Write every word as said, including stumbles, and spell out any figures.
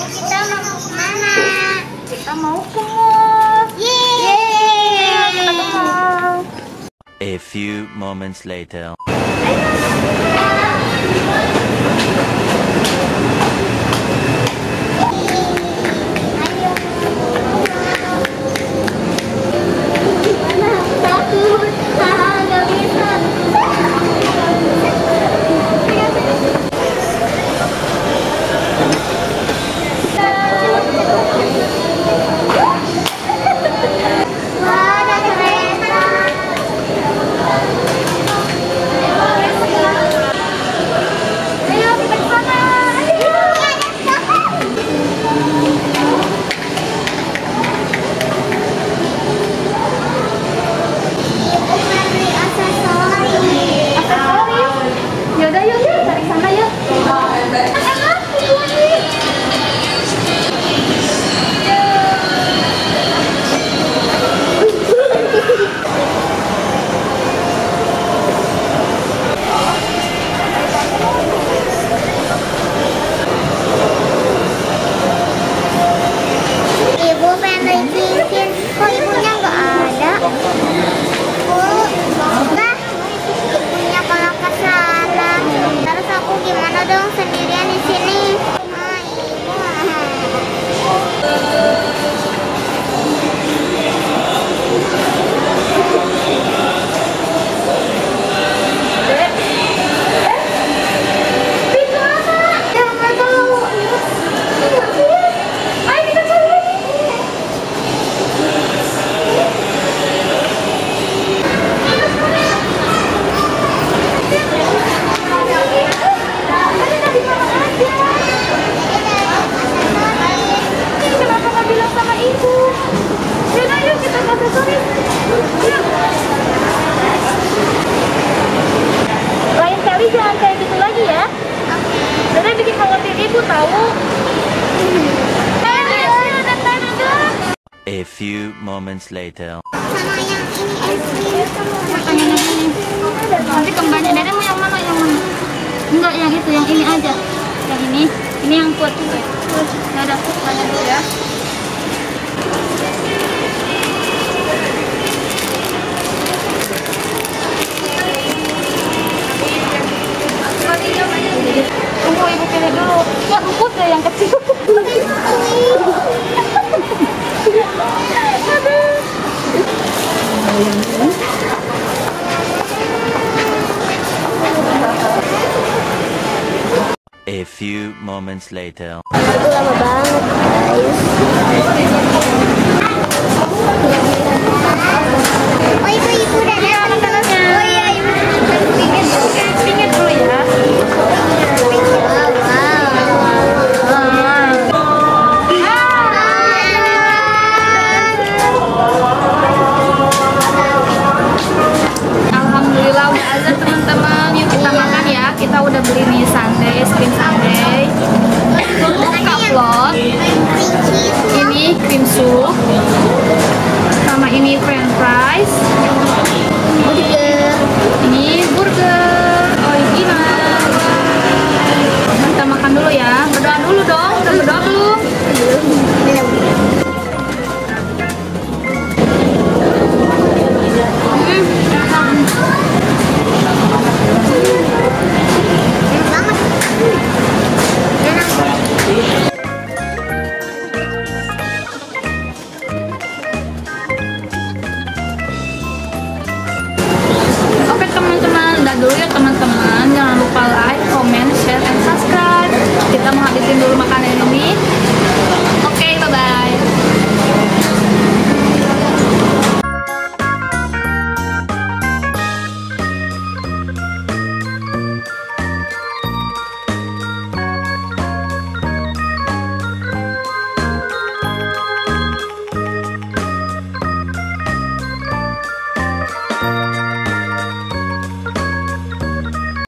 Kita mau kemana? Kita mau ke mall. Yeay! Kita ke mall. A few moments later. Jangan kayak gitu lagi ya. Karena bikin khawatir ibu tahu. A few moments later. Sama yang ini es krim. Makanya yang ini. Nanti kembali dari mau yang mana yang mana? Enggak yang itu, yang ini aja. Yang ini, ini yang kuat. Ya udah, mana dulu ya. Tunggu ibu pilih dulu. Ya empuk deh yang kecil. A few moments later. Itu lama banget guys. Oh ibu ibu udah